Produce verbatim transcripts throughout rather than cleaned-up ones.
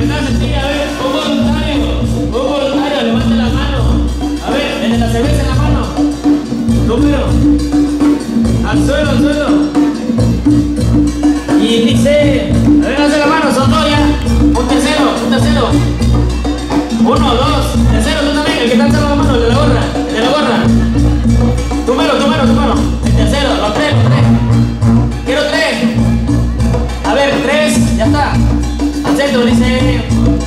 gracias, sí, a ver, un voluntario, un voluntario, levante la mano. A ver, desde la cerveza en la mano. Número. Al suelo, al suelo. Y dice, a ver, hace la mano, son dos ya. Un tercero, un tercero. Uno, dos, tercero, tú también, el que está alzando la mano, el de la gorra, el de la gorra. Número, número, número. El tercero, los tres, los tres. Quiero tres. A ver, tres, ya está. Al centro dice.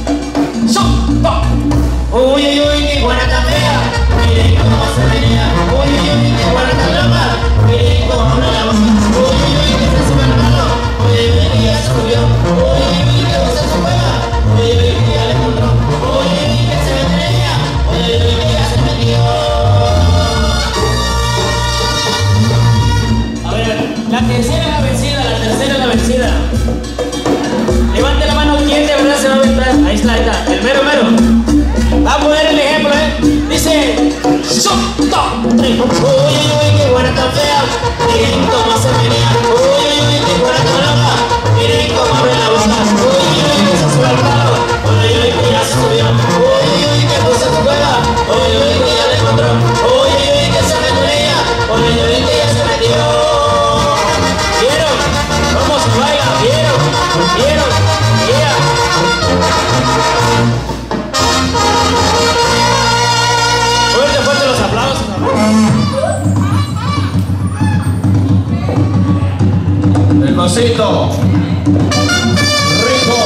Uy, uy, uy, qué buena tan fea. Miren cómo se venía. Uy, uy, uy, qué buena tan loca. Miren cómo abre la boca. Uy, uy, uy, que se sube el mano. Uy, uy, uy, que ya se subió. Uy, uy, uy, que se juega. Uy, uy, uy, que ya le encontró. Uy, uy, uy, que se venía. Uy, uy, uy, que ya se metió. A ver, la tercera es la vencida, la tercera es la vencida. Levante la mano, ¿quién de verdad se va a aventar? Ahí está, ahí está, el mero, mero. Va a poner el ejemplo, ¿eh? Dice, ¡Soto! Tres. Uy, uy, uy, qué buena tan fea. Miren cómo se menea. Uy, uy, uy, qué buena tan loca. Miren cómo abre la boca. Uy, uy, uy, que se sube al palo. Uy, uy, uy, que ya se subió. Uy, uy, uy, que puso su juega. Uy, uy, uy, que ya le encontró. Uy, uy, uy, que se menea. Uy, uy, uy, que ya se metió. ¿Vieron? ¿Cómo se baila? ¿Vieron? ¿Vieron? Yeah. Fuerte, fuerte los aplausos. El cosito. Rico.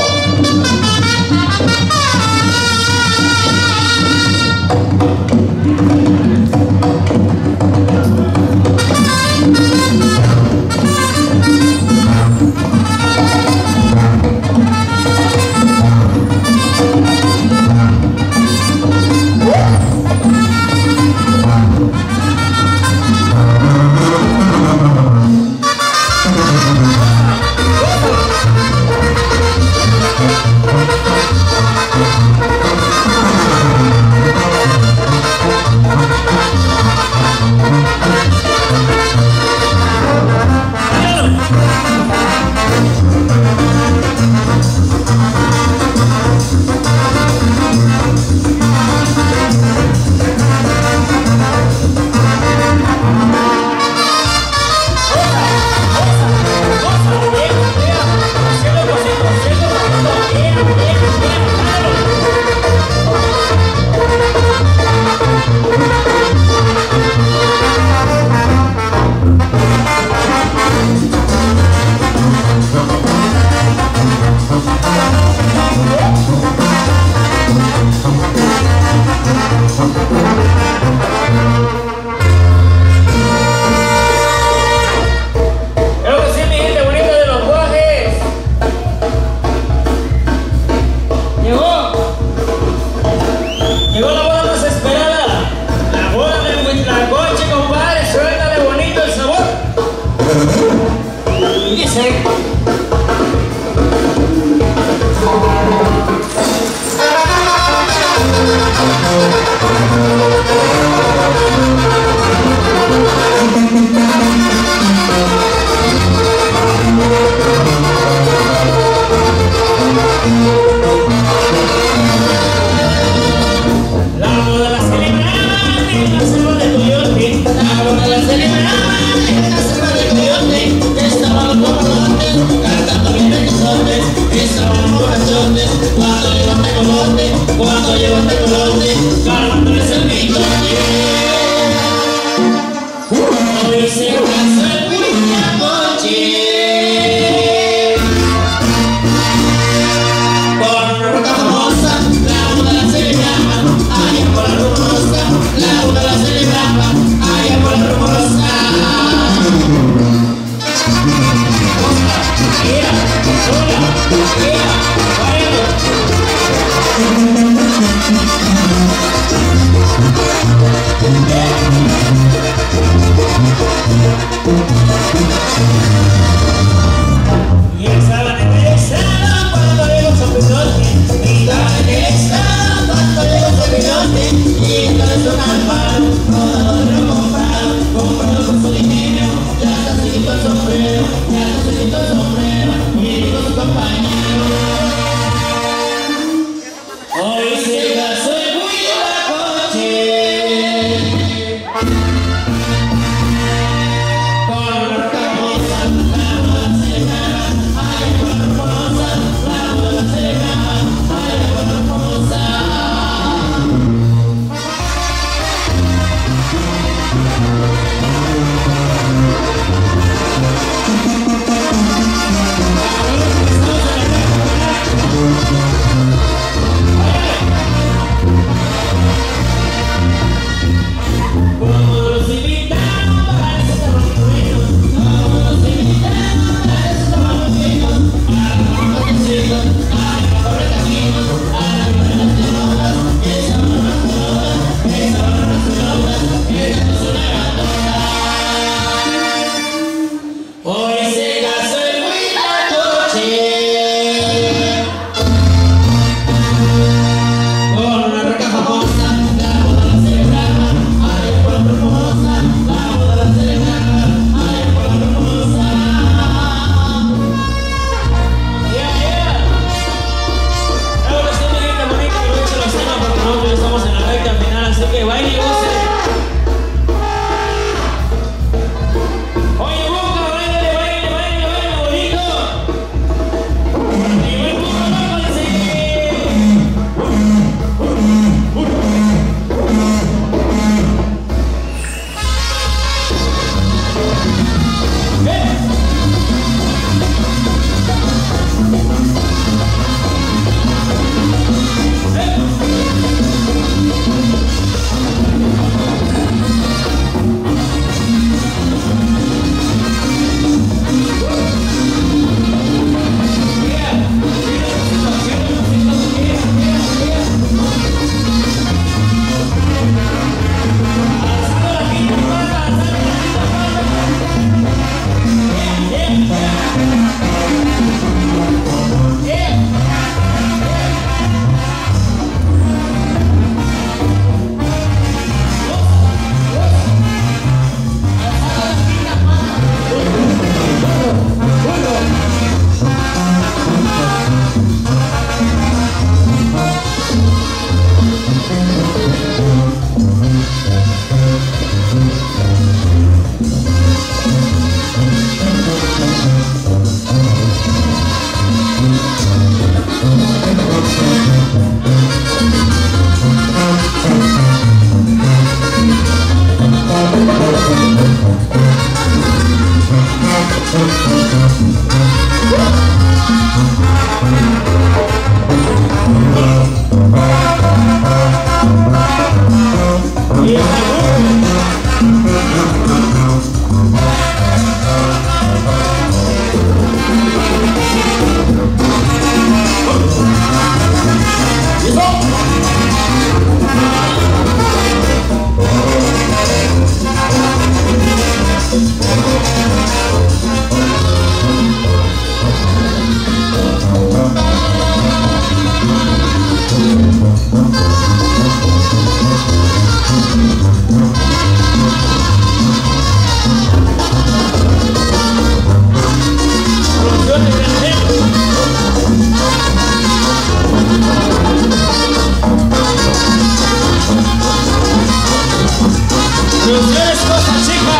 Producciones Costa Chica,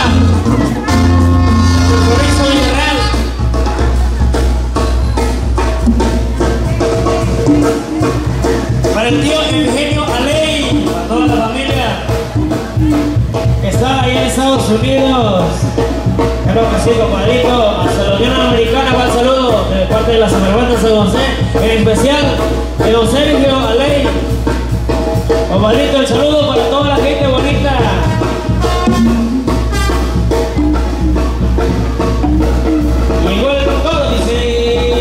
Corrizo Villarreal. Para el tío Eugenio Aley, para toda la familia que está ahí en Estados Unidos. Claro que sí, compadrito. Hasta la Unión Americana va el saludo de parte de las Amarbandas de Don José, en especial de Don Sergio Aley. Compadrito, el saludo para toda la gente bonita. Y igual con todo dice.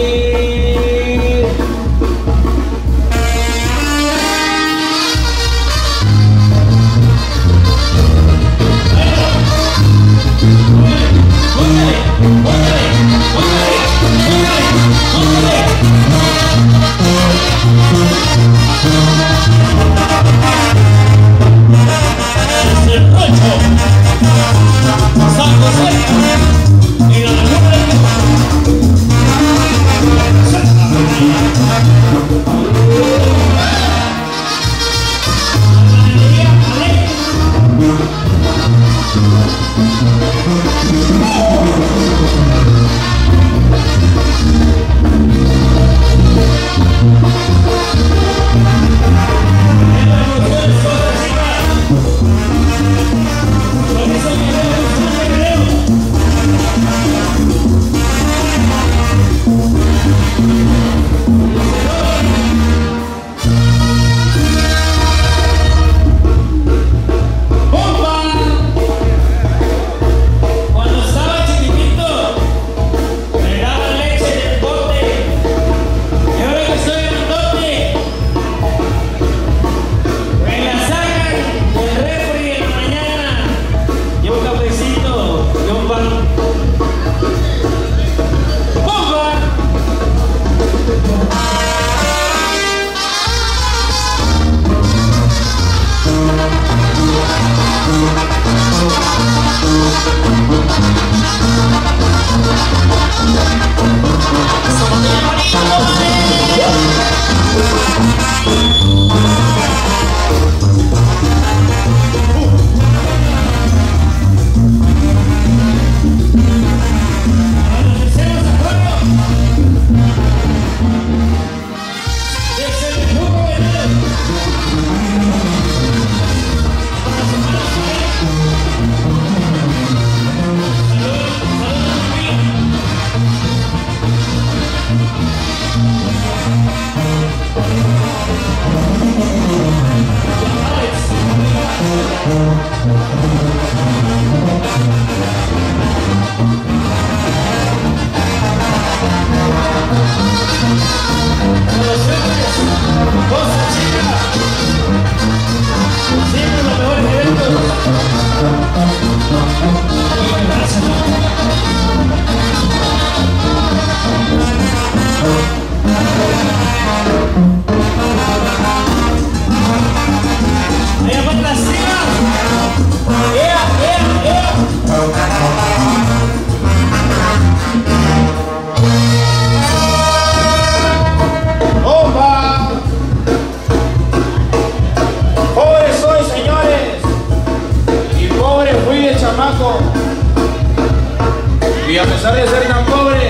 Y a pesar de ser tan pobre,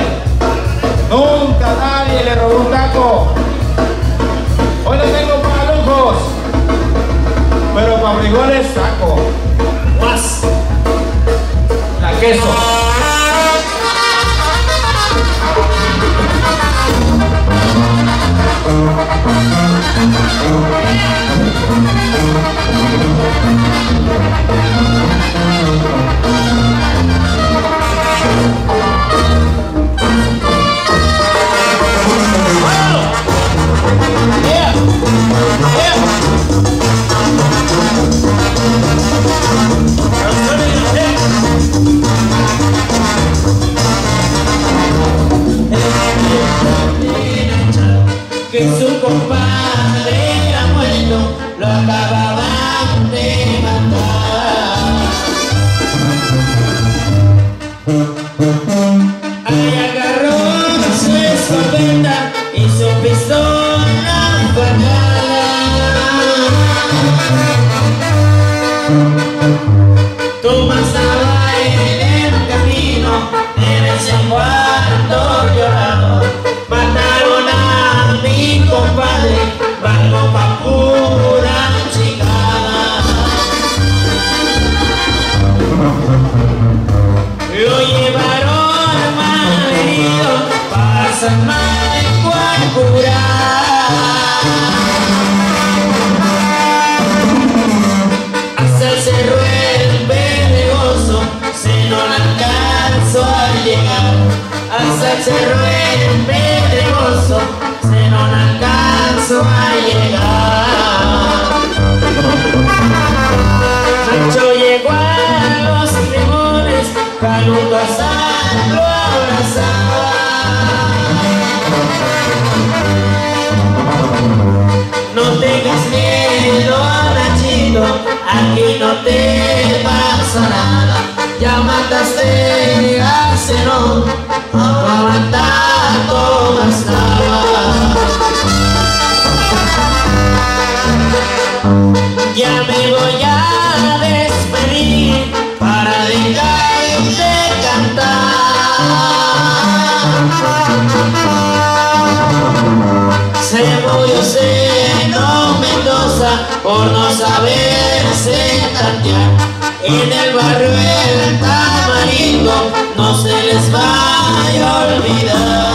nunca nadie le robó un taco. Hoy no tengo para lujos, pero para frijoles saco. Más la queso. Que su compadre ha muerto. alcanzó a llegar. Nacho llegó a los limones, Canuto a San lo abrazaba. No tengas miedo, Nachito, aquí no te pasa nada. Ya mataste a Zenón, no aguantando más nada. Ya me voy a despedir para dejarte cantar. Se murió Zenón Mendoza por no saberse cantear. En el barrio El Tamarindo no se les vaya a olvidar.